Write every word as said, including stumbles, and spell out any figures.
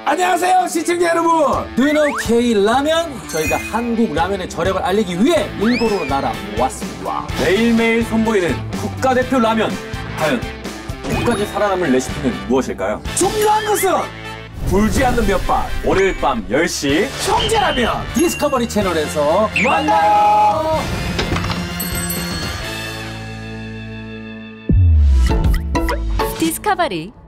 안녕하세요 시청자 여러분. Do you know K-라면? 저희가 한국 라면의 저력을 알리기 위해 일본으로 날아왔습니다. 매일매일 선보이는 국가대표 라면. 과연 끝까지 살아남을 레시피는 무엇일까요? 중요한 것은 불지 않는 면발. 월요일 밤 열 시 형제라면 디스커버리 채널에서 만나요. 디스커버리